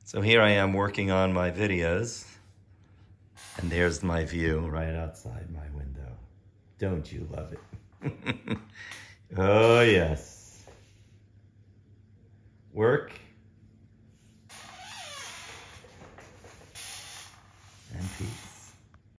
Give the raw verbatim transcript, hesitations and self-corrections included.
So here I am working on my videos, and there's my view right outside my window. Don't you love it? Oh yes. Work and peace.